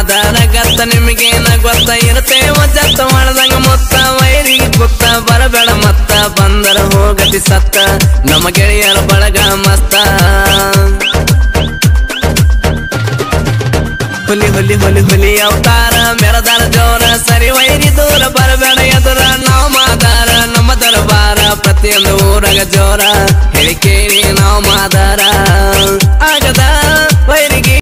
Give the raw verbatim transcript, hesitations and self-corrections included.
ಮಾದಾರ ಗತ್ತ ನಿಮಗೇನ ಗೊತ್ತ ಇರ್ತೇವ ಜತ್ತ ಮಾಡದಂಗ ಮೊತ್ತ ವೈರಿಗೆ ಕುತ್ತ ಬರಬೇಡ ಮತ್ತ ಬಂದರ ಹೋಗತಿ ಸತ್ತ ನಮ್ಮ ಗೆಳೆಯರ ಬಳಗ ಮಸ್ತ ಹುಲಿ ಹುಲಿ ಹುಲಿ ಹುಲಿ ಅವತಾರ ಮೆರದಾರ ಜೋರ ಸರಿ ವೈರಿ ದೂರ ಬರಬೇಡ ಎದುರ ನಾವು ಮಾದಾರ ನಮ್ಮ ದರಬಾರ ಪ್ರತಿಯೊಂದು ಊರಾಗ ಜೋರ ಹೇಳಿ ಕೇಳಿ ನಾವು ಮಾದಾರ